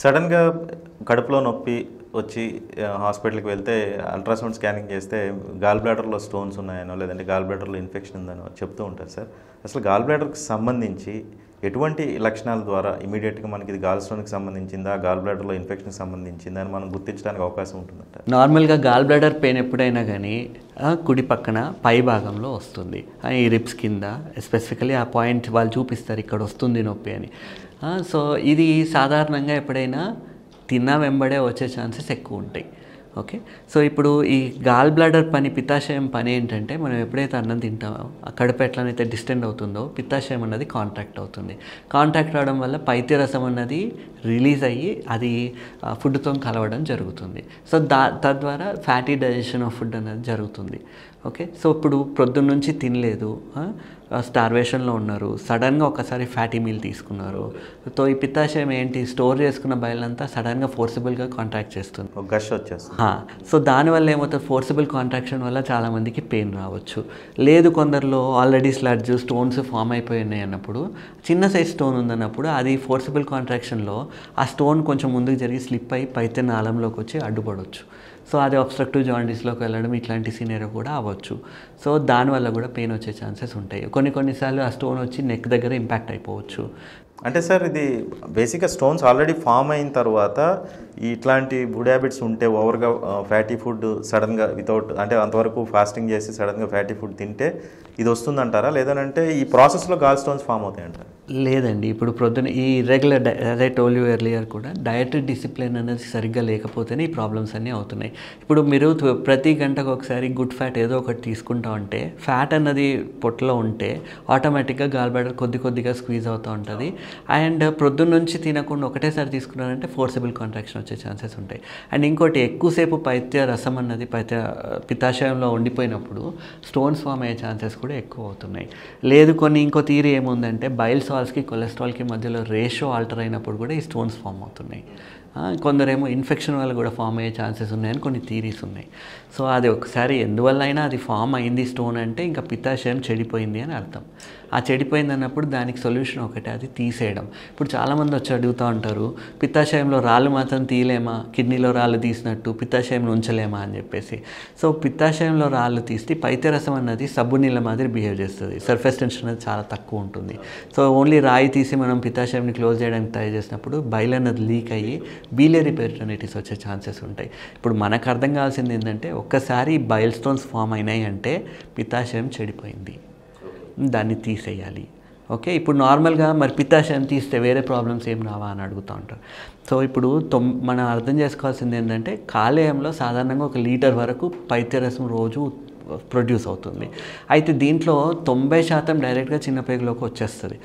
సడన్‌గా కడుపులో నొప్పి వచ్చి హాస్పిటల్‌కి వెళ్తే అల్ట్రాసౌండ్ స్కానింగ్ చేస్తే గాల్ బ్లాడర్‌లో స్టోన్స్ ఉన్నాయనో, లేదంటే గాల్ బ్లాడర్‌లో ఇన్ఫెక్షన్ ఉందనో చెప్తూ ఉంటారు సార్. అసలు గాల్ బ్లాడర్‌కి సంబంధించి ఎటువంటి లక్షణాల ద్వారా ఇమ్మీడియేట్‌గా మనకి ఇది గాల్ స్టోన్‌కి సంబంధించిందా, గాల్ బ్లాడర్‌లో ఇన్ఫెక్షన్‌కి సంబంధించిందా అని మనం గుర్తించడానికి అవకాశం ఉంటుందంటారా? నార్మల్గా గాల్ బ్లాడర్ పెయిన్ ఎప్పుడైనా కానీ కుడి పక్కన పై భాగంలో వస్తుంది. ఈ రిబ్స్ కింద స్పెసిఫికలీ ఆ పాయింట్ వాళ్ళు చూపిస్తారు ఇక్కడ వస్తుంది నొప్పి అని. సో ఇది సాధారణంగా ఎప్పుడైనా తిన్న వెంబడే వచ్చే ఛాన్సెస్ ఎక్కువ ఉంటాయి. ఓకే, సో ఇప్పుడు ఈ గాల్ బ్లాడర్ పని, పిత్తాశయం పని ఏంటంటే, మనం ఎప్పుడైతే అన్నం తింటామో ఆ కడుపు ఎట్లనైతే డిస్టెండ్ అవుతుందో పిత్తాశయం అన్నది కాంట్రాక్ట్ అవుతుంది. కాంట్రాక్ట్ అవడం వల్ల పైత్యరసం అన్నది రిలీజ్ అయ్యి అది ఫుడ్తో కలవడం జరుగుతుంది. సో తద్వారా ఫ్యాటీ డైజెషన్ ఆఫ్ ఫుడ్ అనేది జరుగుతుంది. ఓకే, సో ఇప్పుడు ప్రొద్దున్న నుంచి తినలేదు, స్టార్వేషన్లో ఉన్నారు, సడన్గా ఒకసారి ఫ్యాటీ మీల్ తీసుకున్నారు. సో ఈ పిత్తాశయం ఏంటి, స్టోర్ చేసుకున్న బయలంతా సడన్గా ఫోర్సిబుల్గా కాంట్రాక్ట్ చేస్తుంది, ఒక గష్ వచ్చేస్తుంది. సో దానివల్ల ఏమవుతుంది, ఫోర్సిబుల్ కాంట్రాక్షన్ వల్ల చాలామందికి పెయిన్ రావచ్చు. లేదు కొందరిలో ఆల్రెడీ స్లడ్జ్ స్టోన్స్ ఫామ్ అయిపోయినాయి అన్నప్పుడు, చిన్న సైజ్ స్టోన్ ఉందన్నప్పుడు అది ఫోర్సిబుల్ కాంట్రాక్షన్లో ఆ స్టోన్ కొంచెం ముందుకు జరిగి స్లిప్ అయ్యి పైతే నాళంలోకి వచ్చి అడ్డుపడవచ్చు. సో అది అబ్స్ట్రక్టివ్ జాండీస్లోకి వెళ్ళడం ఇట్లాంటి సినేరియో కూడా అవ్వచ్చు. సో దానివల్ల కూడా పెయిన్ వచ్చే ఛాన్సెస్ ఉంటాయి. కొన్నిసార్లు ఆ స్టోన్ వచ్చి నెక్ దగ్గర ఇంపాక్ట్ అయిపోవచ్చు. అంటే సార్ ఇది బేసిక్గా స్టోన్స్ ఆల్రెడీ ఫామ్ అయిన తర్వాత ఇట్లాంటి ఫుడ్ హ్యాబిట్స్ ఉంటే, ఓవర్గా ఫ్యాటీ ఫుడ్ సడన్గా వితౌట్ అంటే అంతవరకు ఫాస్టింగ్ చేసి సడన్గా ఫ్యాటీ ఫుడ్ తింటే ఇది వస్తుందంటారా, లేదంటే ఈ ప్రాసెస్లో గాల్ స్టోన్స్ ఫామ్ అవుతాయంటారా? లేదండి, ఇప్పుడు ప్రొద్దున ఈ రెగ్యులర్ అదే టోల్ యూ ఎర్లియర్ కూడా డయటరీ డిసిప్లిన్ అనేది సరిగ్గా లేకపోతేనే ఈ ప్రాబ్లమ్స్ అన్నీ అవుతున్నాయి. ఇప్పుడు మీరు ప్రతి గంటకు ఒకసారి గుడ్ ఫ్యాట్ ఏదో ఒకటి తీసుకుంటా ఉంటే, ఫ్యాట్ అన్నది పొట్టలో ఉంటే ఆటోమేటిక్గా గాల్ బ్లాడర్ కొద్దిగా స్క్వీజ్ అవుతూ ఉంటుంది. అండ్ ప్రొద్దున నుంచి తినకుండా ఒకటేసారి తీసుకున్నారంటే ఫోర్సిబుల్ కాంట్రాక్షన్ వచ్చే ఛాన్సెస్ ఉంటాయి. అండ్ ఇంకోటి, ఎక్కువసేపు పైత్య రసం అన్నది పిత్తాశయంలో ఉండిపోయినప్పుడు స్టోన్స్ ఫామ్ అయ్యే ఛాన్సెస్ కూడా ఎక్కువ అవుతున్నాయి. లేదు ఇంకో థియరీ ఏముందంటే, బైల్ సాల్స్కి కొలెస్ట్రాల్కి మధ్యలో రేషియో ఆల్టర్ అయినప్పుడు కూడా ఈ స్టోన్స్ ఫామ్ అవుతున్నాయి. కొందరేమో ఇన్ఫెక్షన్ వల్ల కూడా ఫామ్ అయ్యే ఛాన్సెస్ ఉన్నాయని కొన్ని థీరీస్ ఉన్నాయి. సో అది ఒకసారి ఎందువల్ల అయినా అది ఫామ్ అయింది స్టోన్ అంటే ఇంకా పిత్తాశయం చెడిపోయింది అని అర్థం. ఆ చెడిపోయింది అన్నప్పుడు దానికి సొల్యూషన్ ఒకటే, అది తీసేయడం. ఇప్పుడు చాలామంది వచ్చి అడుగుతూ ఉంటారు, పిత్తాశయంలో రాళ్ళు మాత్రం తీయలేమా, కిడ్నీలో రాళ్ళు తీసినట్టు పిత్తాశయంలో ఉంచలేమా అని చెప్పేసి. సో పిత్తాశయంలో రాళ్ళు తీస్తే పైత్యరసం అన్నది సబ్బు నీళ్ళ మాదిరి బిహేవ్ చేస్తుంది, సర్ఫేస్ టెన్షన్ అనేది చాలా తక్కువ ఉంటుంది. సో ఓన్లీ రాయి తీసి మనం పిత్తాశయంని క్లోజ్ చేయడానికి ట్రై చేసినప్పుడు బైల్ అన్నది లీక్ అయ్యి బీలియరీ పెరిటోనిటిస్ వచ్చే ఛాన్సెస్ ఉంటాయి. ఇప్పుడు మనకు అర్థం కావాల్సింది ఏంటంటే, ఒక్కసారి బైల్ స్టోన్స్ ఫామ్ అయినాయి అంటే పిత్తాశయం చెడిపోయింది, దాన్ని తీసేయాలి. ఓకే, ఇప్పుడు నార్మల్గా మరి పిత్తాశయం తీస్తే వేరే ప్రాబ్లమ్స్ ఏం రావా అని అడుగుతూ ఉంటారు. సో ఇప్పుడు మనం అర్థం చేసుకోవాల్సింది ఏంటంటే, కాలేయంలో సాధారణంగా 1 లీటర్ వరకు పైత్యరసం రోజు ప్రొడ్యూస్ అవుతుంది. అయితే దీంట్లో 90% డైరెక్ట్గా చిన్న పేగులోకి వచ్చేస్తుంది.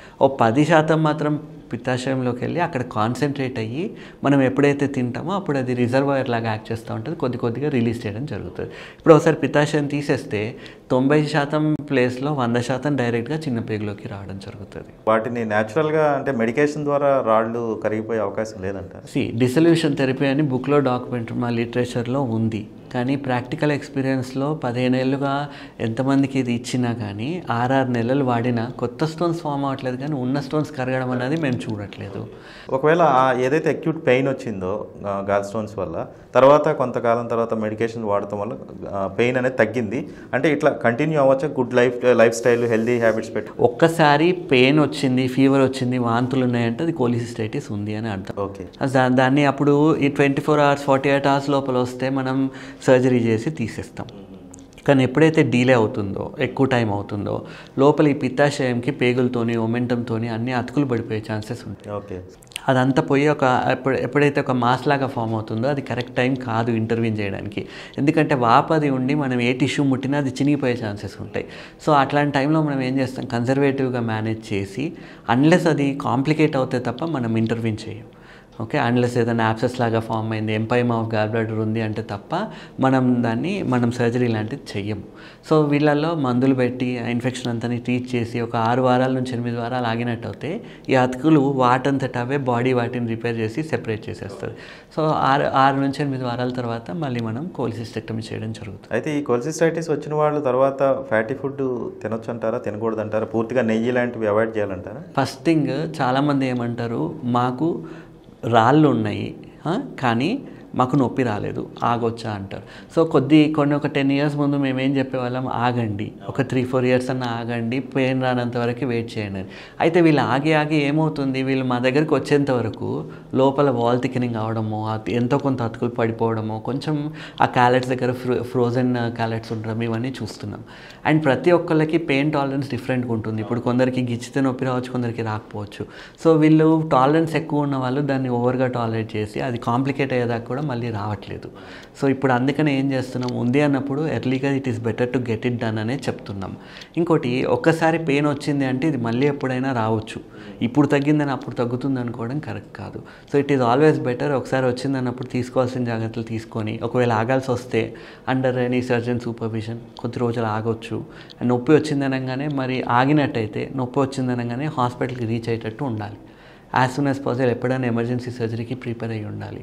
10% మాత్రం పిత్తాశయంలోకి వెళ్ళి అక్కడ కాన్సన్ట్రేట్ అయ్యి మనం ఎప్పుడైతే తింటామో అప్పుడు అది రిజర్వాయర్ లాగా యాక్ట్ చేస్తూ ఉంటుంది, కొద్దిగా రిలీజ్ చేయడం జరుగుతుంది. ఇప్పుడు ఒకసారి పిత్తాశయం తీసేస్తే 90% ప్లేస్లో 100% డైరెక్ట్గా చిన్న పేగులోకి రావడం జరుగుతుంది. వాటిని న్యాచురల్గా అంటే మెడికేషన్ ద్వారా రాళ్ళు కరిగిపోయే అవకాశం లేదంట. డిసల్యూషన్ థెరపీ అని బుక్లో డాక్యుమెంట్ మా లిటరేచర్లో ఉంది, కానీ ప్రాక్టికల్ ఎక్స్పీరియన్స్లో 15 ఏళ్ళుగా ఎంతమందికి ఇది ఇచ్చినా కానీ 6 నెలలు వాడినా కొత్త స్టోన్స్ ఫామ్ అవ్వట్లేదు, కానీ ఉన్న స్టోన్స్ కరగడం అనేది మేము చూడట్లేదు. ఒకవేళ ఏదైతే అక్యూట్ పెయిన్ వచ్చిందో గాల్ స్టోన్స్ వల్ల, తర్వాత కొంతకాలం తర్వాత మెడికేషన్ వాడటం వల్ల పెయిన్ అనేది తగ్గింది అంటే, ఇట్లా కంటిన్యూ అవ్వచ్చా good life style healthy habits పెట్టి? ఒక్కసారి పెయిన్ వచ్చింది, ఫీవర్ వచ్చింది, వాంతులు ఉన్నాయంటే అది కోలిసిస్టైటిస్ ఉంది అని అర్థం. ఓకే, దాన్ని అప్పుడు ఈ 24 hours 48 hours లోపల వస్తే మనం సర్జరీ చేసి తీసేస్తాం. కానీ ఎప్పుడైతే డీలే అవుతుందో, ఎక్కువ టైం అవుతుందో, లోపల ఈ పిత్తాశయంకి పేగులతోని ఒమెంటంతోని అన్ని అతుకులు పడిపోయే ఛాన్సెస్ ఉంటాయి. ఓకే, అదంతా పోయి ఎప్పుడైతే ఒక మాస్ లాగా ఫామ్ అవుతుందో అది కరెక్ట్ టైం కాదు ఇంటర్వ్యూన్ చేయడానికి. ఎందుకంటే వాపది ఉండి మనం ఏ టిష్యూ ముట్టినా అది చినిగిపోయే ఛాన్సెస్ ఉంటాయి. సో అట్లాంటి టైంలో మనం ఏం చేస్తాం, కన్జర్వేటివ్గా మేనేజ్ చేసి, అన్లెస్ అది కాంప్లికేట్ అవుతే తప్ప మనం ఇంటర్వ్యూన్ చేయం. ఓకే, అన్లెస్ ఏదైనా యాప్సెస్ లాగా ఫామ్ అయింది, ఎంపైమా ఆఫ్ గాల్ బ్లాడర్ ఉంది అంటే తప్ప మనం సర్జరీ లాంటిది చెయ్యము. సో వీళ్ళల్లో మందులు పెట్టి ఆ ఇన్ఫెక్షన్ అంతా ట్రీట్ చేసి ఒక 6 వారాల నుంచి 8 వారాలు ఆగినట్టు అయితే ఈ అతుకులు వాటంతట అవే బాడీ వాటిని రిపేర్ చేసి సెపరేట్ చేసేస్తుంది. సో 6 నుంచి 8 వారాల తర్వాత మళ్ళీ మనం కోలిసిస్టెక్టమీ చేయడం జరుగుతుంది. అయితే ఈ కోలిసిస్టైటిస్ వచ్చిన వాళ్ళు తర్వాత ఫ్యాటీ ఫుడ్ తినొచ్చు అంటారా, తినకూడదు అంటారా, పూర్తిగా నెయ్యి లాంటివి అవాయిడ్ చేయాలంటారా? ఫస్ట్ థింగ్, చాలామంది ఏమంటారు, మాకు రాళ్ళు ఉన్నాయి కానీ మాకు నొప్పి రాలేదు, ఆగొచ్చా అంటారు. సో కొన్ని ఒక 10 years ముందు మేము ఏం చెప్పేవాళ్ళం, ఆగండి, ఒక 3-4 years అన్న ఆగండి, పెయిన్ రానంత వరకు వెయిట్ చేయండి. అయితే వీళ్ళు ఆగి ఏమవుతుంది, వీళ్ళు మా దగ్గరికి వచ్చేంత వరకు లోపల వాల్ థిక్నింగ్ అవడము, ఎంతో కొంత అతుకులు పడిపోవడము, కొంచెం ఆ క్యాలెట్స్ దగ్గర ఫ్రోజన్ క్యాలెట్స్ ఉండడం, ఇవన్నీ చూస్తున్నాం. అండ్ ప్రతి ఒక్కళ్ళకి పెయిన్ టాలరెన్స్ డిఫరెంట్గా ఉంటుంది. ఇప్పుడు కొందరికి గిచ్చితే నొప్పి రావచ్చు, కొందరికి రాకపోవచ్చు. సో వీళ్ళు టాలరెన్స్ ఎక్కువ ఉన్న వాళ్ళు దాన్ని ఓవర్గా టాలరేట్ చేసి అది కాంప్లికేట్ అయ్యేదాకా కూడా మళ్ళీ రావట్లేదు. సో ఇప్పుడు అందుకనే ఏం చేస్తున్నాం, ఉంది అన్నప్పుడు ఎర్లీగా it is better to get it done అనే చెప్తున్నాం. ఇంకోటి, ఒక్కసారి పెయిన్ వచ్చింది అంటే ఇది మళ్ళీ ఎప్పుడైనా రావచ్చు. ఇప్పుడు తగ్గిందని అప్పుడు తగ్గుతుంది అనుకోవడం కరెక్ట్ కాదు. So it is always better ఒకసారి వచ్చిందన్నప్పుడు తీసుకోవాల్సిన జాగ్రత్తలు తీసుకొని, ఒకవేళ ఆగాల్సి వస్తే అండర్ ఎనీ సర్జన్ సూపర్విజన్ కొద్ది రోజులు ఆగొచ్చు. నొప్పి వచ్చిందనగానే మరి ఆగినట్టయితే, నొప్పి వచ్చిందనగానే హాస్పిటల్కి రీచ్ అయ్యేటట్టు ఉండాలి. యాజ్ సూన్ యాజ్ పాసిబుల్ ఎప్పుడైనా ఎమర్జెన్సీ సర్జరీకి ప్రిపేర్ అయ్యి ఉండాలి.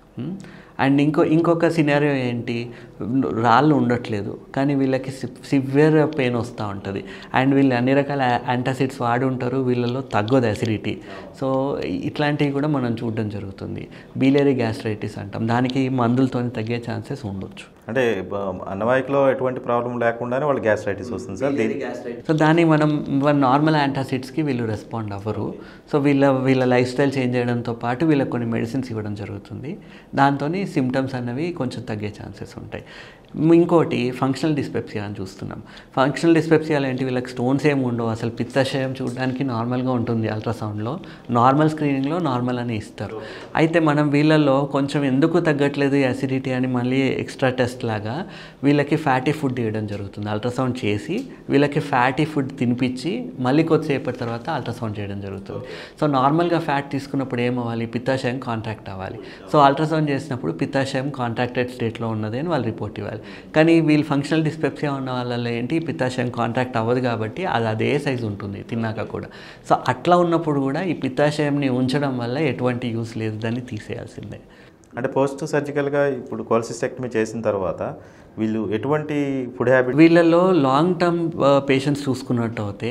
అండ్ ఇంకొక సినారియో ఏంటి, రాళ్ళు ఉండట్లేదు కానీ వీళ్ళకి సివియర్ పెయిన్ వస్తూ ఉంటుంది. అండ్ వీళ్ళు అన్ని రకాల యాంటాసిడ్స్ వాడి ఉంటారు, వీళ్ళలో తగ్గదు అసిడిటీ. సో ఇట్లాంటివి కూడా మనం చూడడం జరుగుతుంది. బిలియరీ గ్యాస్ట్రైటిస్ అంటాం, దానికి మందులతో తగ్గే ఛాన్సెస్ ఉండొచ్చు. అంటే అన్నవాయికలో ఎటువంటి ప్రాబ్లం లేకుండానే వాళ్ళు గ్యాస్ట్రైటిస్ వస్తుంది సార్. సో దాన్ని మనం నార్మల్ యాంటాసిడ్స్కి వీళ్ళు రెస్పాండ్ అవ్వరు. సో వీళ్ళ లైఫ్ స్టైల్ చేంజ్ చేయడంతో పాటు వీళ్ళకి కొన్ని మెడిసిన్స్ ఇవ్వడం జరుగుతుంది. దాంతో సిమ్టమ్స్ అన్నవి కొంచెం తగ్గే ఛాన్సెస్ ఉంటాయి. ఇంకోటి ఫంక్షనల్ డిస్పెప్సియా అని చూస్తున్నాం. ఫంక్షనల్ డిస్పెప్సియాలో ఏంటి, వీళ్ళకి స్టోన్స్ ఏమి ఉండవు, అసలు పిత్తాశయం చూడడానికి నార్మల్గా ఉంటుంది. అల్ట్రాసౌండ్లో నార్మల్ స్క్రీనింగ్లో నార్మల్ అని ఇస్తారు. అయితే మనం వీళ్ళల్లో కొంచెం ఎందుకు తగ్గట్లేదు యాసిడిటీ అని మళ్ళీ ఎక్స్ట్రా టెస్ట్ లాగా వీళ్ళకి ఫ్యాటీ ఫుడ్ ఇవ్వడం జరుగుతుంది. అల్ట్రాసౌండ్ చేసి వీళ్ళకి ఫ్యాటీ ఫుడ్ తినిపించి మళ్ళీ కొద్దిసేపటి తర్వాత అల్ట్రాసౌండ్ చేయడం జరుగుతుంది. సో నార్మల్గా ఫ్యాట్ తీసుకున్నప్పుడు ఏమవ్వాలి, పిత్తాశయం కాంట్రాక్ట్ అవ్వాలి. సో అల్ట్రాసౌండ్ చేసినప్పుడు పిత్తాశయం కాంట్రాక్టెడ్ స్టేట్లో ఉన్నది అని వాళ్ళు రిపోర్ట్ ఇవ్వాలి. కానీ వీళ్ళు ఫంక్షనల్ డిస్పెప్సియా ఉన్న వాళ్ళలో ఏంటి, పిత్తాశయం కాంట్రాక్ట్ అవ్వదు కాబట్టి అది అదే సైజు ఉంటుంది తిన్నాక కూడా. సో అట్లా ఉన్నప్పుడు కూడా ఈ పిత్తాశయంని ఉంచడం వల్ల ఎటువంటి యూస్ లేదు, దాన్ని తీసేయాల్సిందే. అంటే పోస్ట్ సర్జికల్గా ఇప్పుడు కోల్సిస్టెక్టమీ చేసిన తర్వాత వీళ్ళు ఎటువంటి ఫుడ్ హ్యాబిట్, వీళ్ళలో లాంగ్ టర్మ్ పేషెంట్స్ చూసుకున్నట్టు అయితే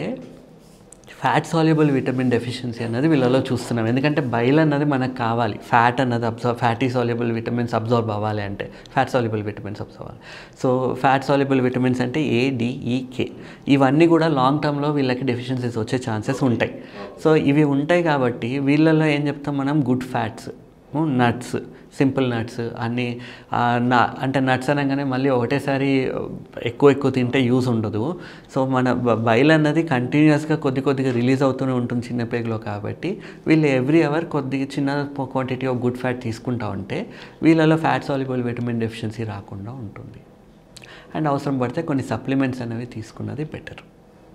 ఫ్యాట్ సాల్యుబుల్ విటమిన్ డెఫిషియన్సీ అన్నది వీళ్ళలో చూస్తున్నాం. ఎందుకంటే బైల్ అన్నది మనకు కావాలి, ఫ్యాట్ అన్నది ఫ్యాటీ సాల్యుబుల్ విటమిన్స్ అబ్జార్బ్ అవ్వాలి అంటే ఫ్యాట్ సాల్యుబుల్ విటమిన్స్ అబ్జార్బ్ అవ్వాలి. సో ఫ్యాట్ సాల్యుబుల్ విటమిన్స్ అంటే ADEK, ఇవన్నీ కూడా లాంగ్ టర్మ్లో వీళ్ళకి డెఫిషియన్సీస్ వచ్చే ఛాన్సెస్ ఉంటాయి. సో ఇవి ఉంటాయి కాబట్టి వీళ్ళలో ఏం చెప్తాం మనం, good fats, nuts, simple nuts అన్నీ. అంటే నట్స్ అనగానే మళ్ళీ ఒకటేసారి ఎక్కువ తింటే యూస్ ఉండదు. సో మన బైల్ అన్నది కంటిన్యూస్గా కొద్దిగా రిలీజ్ అవుతూనే ఉంటుంది చిన్నపేగులో. కాబట్టి వీళ్ళు ఎవ్రీ అవర్ చిన్న క్వాంటిటీ ఆఫ్ గుడ్ ఫ్యాట్ తీసుకుంటా ఉంటే వీళ్ళలో ఫ్యాట్ సాల్యుబుల్ విటమిన్ డెఫిషియన్సీ రాకుండా ఉంటుంది. అండ్ అవసరం పడితే కొన్ని సప్లిమెంట్స్ అనేవి తీసుకున్నది బెటర్.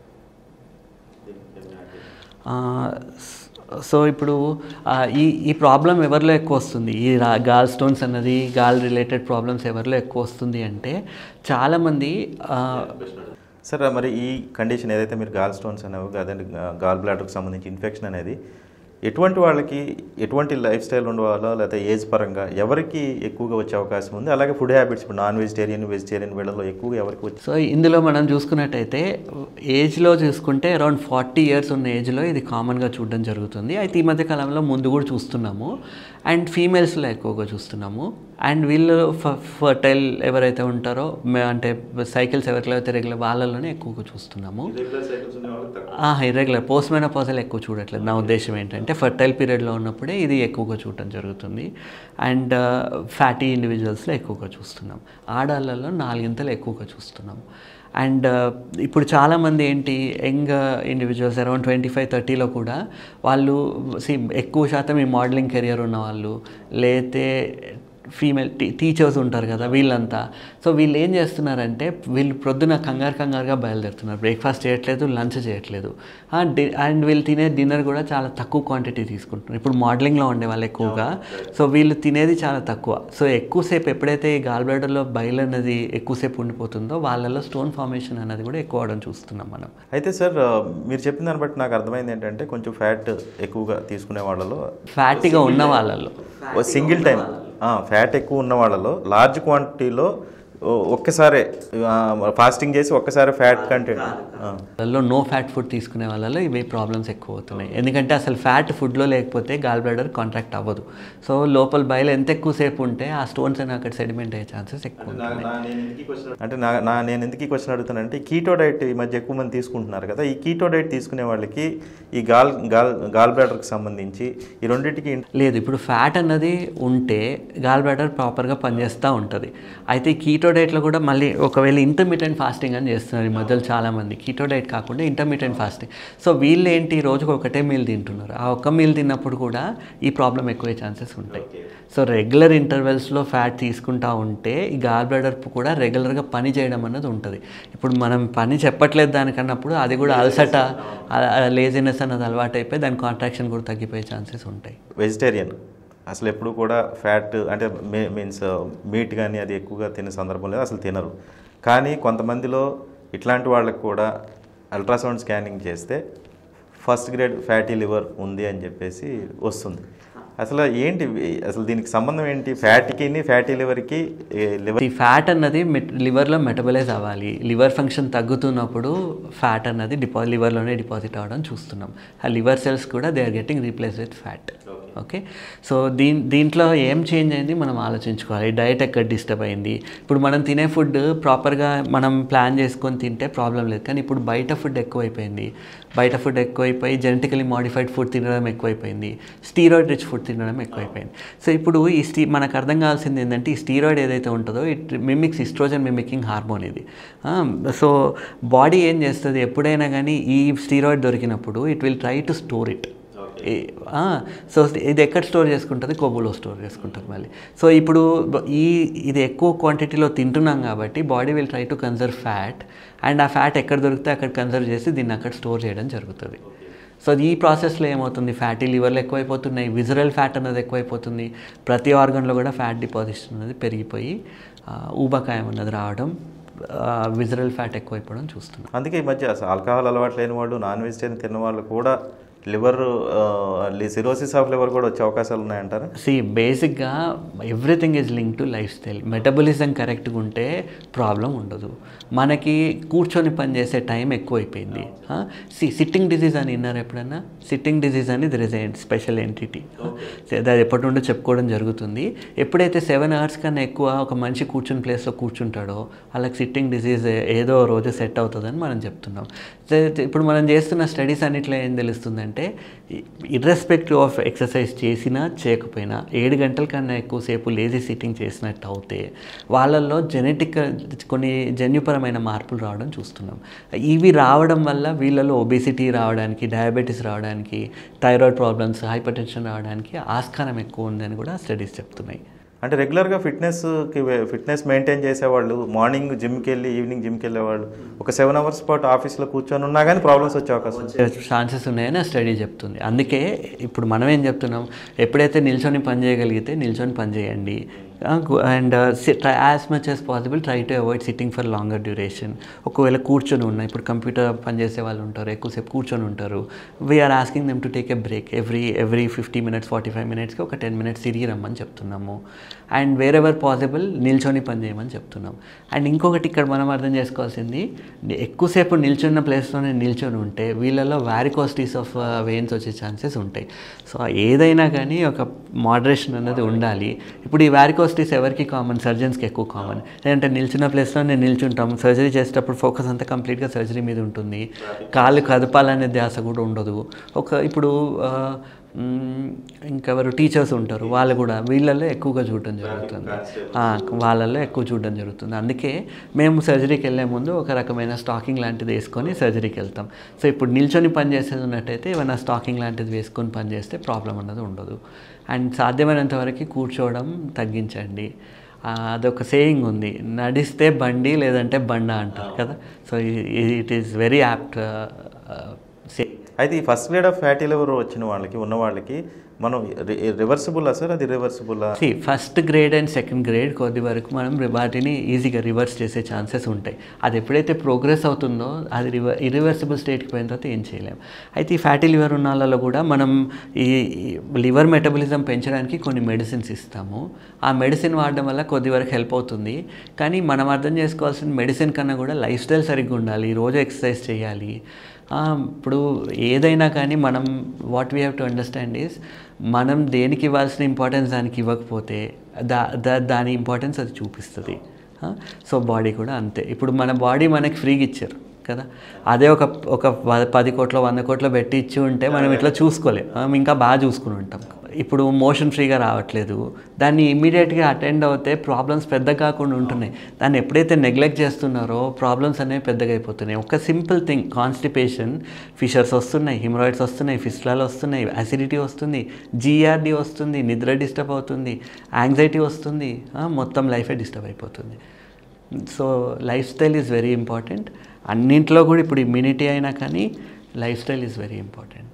సో ఇప్పుడు ఈ ప్రాబ్లం ఎవరిలో ఎక్కువ వస్తుంది, ఈ గాల్ స్టోన్స్ అన్నది, గాల్ రిలేటెడ్ ప్రాబ్లమ్స్ ఎవరిలో ఎక్కువ వస్తుంది అంటే చాలామంది. సార్ మరి ఈ కండిషన్ ఏదైతే మీరు గాల్ స్టోన్స్ అనేవి అదే గాల్ బ్లాడర్కి సంబంధించి ఇన్ఫెక్షన్ అనేది ఎటువంటి వాళ్ళకి, ఎటువంటి లైఫ్ స్టైల్ ఉండవాలో లేకపోతే ఏజ్ పరంగా ఎవరికి ఎక్కువగా వచ్చే అవకాశం ఉంది, అలాగే ఫుడ్ హ్యాబిట్స్ ఇప్పుడు నాన్ వెజిటేరియన్ వెజిటేరియన్ వీళ్ళలో ఎక్కువగా ఎవరికి వచ్చి? సో ఇందులో మనం చూసుకున్నట్టయితే ఏజ్లో చూసుకుంటే అరౌండ్ 40 years ఉన్న ఏజ్లో ఇది కామన్గా చూడడం జరుగుతుంది. అయితే ఈ మధ్య కాలంలో ముందు కూడా చూస్తున్నాము. అండ్ ఫీమేల్స్లో ఎక్కువగా చూస్తున్నాము. అండ్ వీళ్ళు ఫర్టైల్ ఎవరైతే ఉంటారో, అంటే సైకిల్స్ ఎవరికైతే రెగ్యులర్ వాళ్ళలోనే ఎక్కువగా చూస్తున్నాము. ఇర్రెగ్యులర్ పోస్ట్ మెనోపాజల్ ఎక్కువ చూడట్లేదు. నా ఉద్దేశం ఏంటంటే ఫర్టైల్ పీరియడ్లో ఉన్నప్పుడే ఇది ఎక్కువగా చూడటం జరుగుతుంది. అండ్ ఫ్యాటీ ఇండివిజువల్స్లో ఎక్కువగా చూస్తున్నాం. ఆడాళ్ళలో 4 ఎక్కువగా చూస్తున్నాం. అండ్ ఇప్పుడు చాలామంది ఏంటి, యంగ్ ఇండివిజువల్స్ అరౌండ్ 25-30లో కూడా వాళ్ళు ఎక్కువ శాతం ఈ మోడలింగ్ కెరియర్ ఉన్నవాళ్ళు, లేతే ఫీమేల్ టీచర్స్ ఉంటారు కదా వీళ్ళంతా. సో వీళ్ళు ఏం చేస్తున్నారంటే వీళ్ళు ప్రొద్దున కంగారుగా బయలుదేరుతున్నారు, బ్రేక్ఫాస్ట్ చేయట్లేదు, లంచ్ చేయట్లేదు. అండ్ వీళ్ళు తినే డిన్నర్ కూడా చాలా తక్కువ క్వాంటిటీ తీసుకుంటున్నారు. ఇప్పుడు మోడలింగ్లో ఉండే వాళ్ళు ఎక్కువగా. సో వీళ్ళు తినేది చాలా తక్కువ. సో ఎక్కువసేపు ఎప్పుడైతే ఈ గాల్ బ్లాడర్లో బైల్ అనేది ఎక్కువసేపు ఉండిపోతుందో వాళ్ళలో స్టోన్ ఫార్మేషన్ అనేది కూడా ఎక్కువ అవడం చూస్తున్నాం మనం. అయితే సార్ మీరు చెప్పిన దాన్ని బట్టి నాకు అర్థమైంది ఏంటంటే కొంచెం ఫ్యాట్ ఎక్కువగా తీసుకునే వాళ్ళలో, ఫ్యాట్గా ఉన్న వాళ్ళలో సింగిల్ టైం ఫ్యాట్ ఎక్కువ ఉన్న వాళ్ళలో లార్జ్ క్వాంటిటీలో ఒక్కసారే ఫాస్టింగ్ చేసి ఒక్కసారి ఫ్యాట్ కంటెంట్ వాళ్ళలో నో ఫ్యాట్ ఫుడ్ తీసుకునే వాళ్ళలో ఇవి ప్రాబ్లమ్స్ ఎక్కువ అవుతున్నాయి. ఎందుకంటే అసలు ఫ్యాట్ ఫుడ్లో లేకపోతే గాల్ బ్లాడర్ కాంట్రాక్ట్ అవ్వదు. సో లోపల బయలు ఎంత ఎక్కువసేపు ఉంటే ఆ స్టోన్స్ అని అక్కడ సెడిమెంట్ అయ్యే ఛాన్సెస్ ఎక్కువ ఉంటాయి. అంటే నేను ఎందుకు ఈ క్వశ్చన్ అడుగుతానంటే కీటో డైట్ ఈ మధ్య ఎక్కువ మంది తీసుకుంటున్నారు కదా. ఈ కీటో డైట్ తీసుకునే వాళ్ళకి ఈ గాల్ బ్లాడర్కి సంబంధించి ఈ రెండింటికి లేదు. ఇప్పుడు ఫ్యాట్ అన్నది ఉంటే గాల్ బ్లాడర్ ప్రాపర్గా పనిచేస్తూ ఉంటుంది. అయితే ఈ కీటో డైట్లో కూడా మళ్ళీ ఒకవేళ ఇంటర్మీడియట్ ఫాస్టింగ్ అని చేస్తున్నారు ఈ మధ్యలో చాలామంది. కీటో డైట్ కాకుండా ఇంటర్మీడియట్ ఫాస్టింగ్. సో వీళ్ళు ఏంటి రోజుకు ఒకటే మీల్ తింటున్నారు. ఆ ఒక్క మీల్ తిన్నప్పుడు కూడా ఈ ప్రాబ్లం ఎక్కువ ఛాన్సెస్ ఉంటాయి. సో రెగ్యులర్ ఇంటర్వెల్స్లో ఫ్యాట్ తీసుకుంటూ ఉంటే ఈ గాల్ బ్లాడర్ కూడా రెగ్యులర్గా పని చేయడం అన్నది ఉంటుంది. ఇప్పుడు మనం పని చెప్పట్లేదు దానికన్నప్పుడు అది కూడా అలసట, లేజినెస్ అన్నది అలవాటు అయిపోయి దాని కాంట్రాక్షన్ కూడా తగ్గిపోయే ఛాన్సెస్ ఉంటాయి. వెజిటేరియన్ అసలు ఎప్పుడు కూడా ఫ్యాట్ అంటే మీన్స్ మీట్ కానీ అది ఎక్కువగా తినే సందర్భం లేదు, అసలు తినరు. కానీ కొంతమందిలో ఇట్లాంటి వాళ్ళకి కూడా అల్ట్రాసౌండ్ స్కానింగ్ చేస్తే ఫస్ట్ గ్రేడ్ ఫ్యాటీ లివర్ ఉంది అని చెప్పేసి వస్తుంది. అసలు ఏంటి అసలు దీనికి సంబంధం ఏంటి? ఫ్యాటీ లివర్కి ఈ ఫ్యాట్ అన్నది లివర్లో మెటబలైజ్ అవ్వాలి. లివర్ ఫంక్షన్ తగ్గుతున్నప్పుడు ఫ్యాట్ అన్నది లివర్లోనే డిపాజిట్ అవ్వడం చూస్తున్నాం. ఆ లివర్ సెల్స్ కూడా they are getting replace with fat. Okay. So దీంట్లో ఏం చేంజ్ అయింది మనం ఆలోచించుకోవాలి. డైట్ ఎక్కడ డిస్టర్బ్ అయింది. ఇప్పుడు మనం తినే ఫుడ్ ప్రాపర్గా మనం ప్లాన్ చేసుకొని తింటే ప్రాబ్లం లేదు. కానీ ఇప్పుడు బయట ఫుడ్ ఎక్కువైపోయింది. బయట ఫుడ్ ఎక్కువైపోయి జెనెటికలీ మాడిఫైడ్ ఫుడ్ తినడం ఎక్కువైపోయింది. స్టీరాయిడ్ రిచ్ ఫుడ్ తినడం ఎక్కువైపోయింది. సో ఇప్పుడు ఈ మనకు అర్థం కావాల్సింది ఏంటంటే ఈ స్టీరాయిడ్ ఏదైతే ఉంటుందో it mimics oestrogen mimicking hormone ఇది. సో బాడీ ఏం చేస్తుంది, ఎప్పుడైనా కానీ ఈ స్టీరాయిడ్ దొరికినప్పుడు it will try to store it. So ఇది ఎక్కడ స్టోర్ చేసుకుంటుంది? కొవ్వులో స్టోర్ చేసుకుంటుంది మళ్ళీ. సో ఇప్పుడు ఇది ఎక్కువ క్వాంటిటీలో తింటున్నాం కాబట్టి body will try to conserve fat, and ఆ ఫ్యాట్ ఎక్కడ దొరికితే అక్కడ కన్జర్వ్ చేసి దీన్ని అక్కడ స్టోర్ చేయడం జరుగుతుంది. సో ఈ ప్రాసెస్లో ఏమవుతుంది, ఫ్యాటీ లివర్లు ఎక్కువైపోతున్నాయి, విజరల్ ఫ్యాట్ అన్నది ఎక్కువైపోతుంది, ప్రతి ఆర్గన్లో కూడా ఫ్యాట్ డిపాజిషన్ అనేది పెరిగిపోయి ఊబకాయం అన్నది రావడం, విజరల్ ఫ్యాట్ ఎక్కువైపోవడం చూస్తున్నాం. అందుకే ఈ మధ్య అసలు ఆల్కహాల్ అలవాటు లేని వాళ్ళు, నాన్ వెజిటేరియన్ తిన్న వాళ్ళు కూడా లివర్ సిరోసిస్ ఆఫ్ లివర్ కూడా వచ్చే అవకాశాలు ఉన్నాయంటారా? బేసిక్గా everything is link to life style. Metabolism కరెక్ట్గా ఉంటే ప్రాబ్లం ఉండదు. మనకి కూర్చొని పనిచేసే టైం ఎక్కువైపోయింది. సిట్టింగ్ డిజీజ్ అని విన్నారు ఎప్పుడన్నా? సిట్టింగ్ డిజీజ్ అని there is a special entity. అది ఎప్పటి నుండో చెప్పుకోవడం జరుగుతుంది. ఎప్పుడైతే 7 hours కన్నా ఎక్కువ ఒక మనిషి కూర్చుని ప్లేస్లో కూర్చుంటాడో వాళ్ళకి సిట్టింగ్ డిజీజ్ ఏదో రోజు సెట్ అవుతుందని మనం చెప్తున్నాం. ఇప్పుడు మనం చేస్తున్న స్టడీస్ అన్నిట్లో ఏం తెలుస్తుందంటే ఇర్రెస్పెక్టివ్ ఆఫ్ ఎక్సర్సైజ్ చేసినా చేయకపోయినా 7 గంటల కన్నా ఎక్కువసేపు లేజీ సిట్టింగ్ చేసినట్టు అవుతే వాళ్ళల్లో కొన్ని జన్యుపరమైన మార్పులు రావడం చూస్తున్నాం. ఇవి రావడం వల్ల వీళ్ళలో ఒబేసిటీ రావడానికి, డయాబెటీస్ రావడానికి, థైరాయిడ్ ప్రాబ్లమ్స్, హైపర్ టెన్షన్ రావడానికి ఆస్కారం ఎక్కువ ఉందని కూడా స్టడీస్ చెప్తున్నాయి. అంటే రెగ్యులర్గా ఫిట్నెస్ మెయింటైన్ చేసేవాళ్ళు మార్నింగ్ జిమ్కి వెళ్ళి ఈవినింగ్ జిమ్కి వెళ్ళేవాళ్ళు ఒక 7 hours పాటు ఆఫీస్లో కూర్చొని ఉన్నా కానీ ప్రాబ్లమ్స్ వచ్చే అవకాశం ఛాన్సెస్ ఉన్నాయని ఆ స్టడీ చెప్తుంది. అందుకే ఇప్పుడు మనం ఏం చెప్తున్నాం, ఎప్పుడైతే నిల్చొని పని చేయగలిగితే నిల్చొని పని చేయండి. And as much as possible try to avoid sitting for longer duration. ఒకవేళ కూర్చొని ఉన్నాయి, ఇప్పుడు కంప్యూటర్ పనిచేసే వాళ్ళు ఉంటారు, ఎక్కువసేపు కూర్చొని ఉంటారు, we are asking them to take a break every 50 minutes 45 minutesకి ఒక 10 minutes తిరిగి రమ్మని చెప్తున్నాము. అండ్ వేర్ ఎవర్ పాసిబుల్ నిల్చొని పని చేయమని చెప్తున్నాం. అండ్ ఇంకొకటి ఇక్కడ మనం అర్థం చేసుకోవాల్సింది, ఎక్కువసేపు నిల్చున్న ప్లేస్లోనే నిల్చొని ఉంటే వీళ్ళలో వారికోసిటీస్ ఆఫ్ వెయిన్స్ వచ్చే ఛాన్సెస్ ఉంటాయి. సో ఏదైనా కానీ ఒక మోడరేషన్ అనేది ఉండాలి. ఇప్పుడు ఈ వారికోసిటీస్ ఎవరికి కామన్? సర్జన్స్కి ఎక్కువ కామన్. లేదంటే నిల్చున్న ప్లేస్లో నేను నిల్చుంటాం, సర్జరీ చేసేటప్పుడు ఫోకస్ అంతా కంప్లీట్గా సర్జరీ మీద ఉంటుంది, కాళ్ళు కదపాలనే ధ్యాస కూడా ఉండదు. ఇప్పుడు ఇంకెవరు టీచర్స్ ఉంటారు, వాళ్ళు కూడా వీళ్ళల్లో ఎక్కువగా చూడడం జరుగుతుంది, వాళ్ళల్లో ఎక్కువ చూడడం జరుగుతుంది. అందుకే మేము సర్జరీకి వెళ్ళే ముందు ఒక రకమైన స్టాకింగ్ లాంటిది వేసుకొని సర్జరీకి వెళ్తాం. సో ఇప్పుడు నిల్చొని పని చేసేది ఉన్నట్టయితే ఏమైనా స్టాకింగ్ లాంటిది వేసుకొని పని చేస్తే ప్రాబ్లం అన్నది ఉండదు. అండ్ సాధ్యమైనంత వరకు కూర్చోవడం తగ్గించండి. అదొక సేయింగ్ ఉంది, నడిస్తే బండి లేదంటే బండ అంటారు కదా. So it is very apt say. అయితే ఈ first grade of fatty liver వచ్చిన వాళ్ళకి ఉన్న వాళ్ళకి మనం రివర్సిబులా సార్, అది రివర్సిబులా? First grade and second grade కొద్ది వరకు మనం వాటిని ఈజీగా రివర్స్ చేసే ఛాన్సెస్ ఉంటాయి. అది ఎప్పుడైతే ప్రోగ్రెస్ అవుతుందో అది ఇరివర్సిబుల్ స్టేట్కి పోయిన తర్వాత ఏం చేయలేము. అయితే ఈ ఫ్యాటీ లివర్ ఉన్న వాళ్ళలో కూడా మనం ఈ లివర్ మెటబాలిజం పెంచడానికి కొన్ని మెడిసిన్స్ ఇస్తాము. ఆ మెడిసిన్ వాడడం వల్ల కొద్ది వరకు హెల్ప్ అవుతుంది. కానీ మనం అర్థం చేసుకోవాల్సిన మెడిసిన్ కన్నా కూడా లైఫ్ స్టైల్ సరిగ్గా ఉండాలి, రోజు ఎక్సర్సైజ్ చేయాలి. ఇప్పుడు ఏదైనా కానీ మనం what we have to understand is మనం దేనికి ఇవ్వాల్సిన ఇంపార్టెన్స్ దానికి ఇవ్వకపోతే దాని ఇంపార్టెన్స్ అది చూపిస్తుంది. సో బాడీ కూడా అంతే. ఇప్పుడు మన బాడీ మనకి ఫ్రీగా ఇచ్చారు కదా, అదే ఒక 10 కోట్లు 100 కోట్లు పెట్టి ఇచ్చి ఉంటే మనం ఇట్లా చూసుకోలేం, ఇంకా బాగా చూసుకుని ఉంటాం. ఇప్పుడు మోషన్ ఫ్రీగా రావట్లేదు, దాన్ని ఇమీడియట్గా అటెండ్ అవుతే ప్రాబ్లమ్స్ పెద్దగా కాకుండా ఉంటున్నాయి. దాన్ని ఎప్పుడైతే నెగ్లెక్ట్ చేస్తున్నారో ప్రాబ్లమ్స్ అనేవి పెద్దగా అయిపోతున్నాయి. ఒక సింపుల్ థింగ్, కాన్స్టిపేషన్, ఫిషర్స్ వస్తున్నాయి, హిమరాయిడ్స్ వస్తున్నాయి, ఫిస్టులాలు వస్తున్నాయి, అసిడిటీ వస్తుంది, జీఆర్డీ వస్తుంది, నిద్ర డిస్టర్బ్ అవుతుంది, యాంగ్జైటీ వస్తుంది, మొత్తం లైఫే డిస్టర్బ్ అయిపోతుంది. So life style is very important. అన్నింట్లో కూడా ఇప్పుడు ఇమ్యూనిటీ అయినా కానీ life style is very important.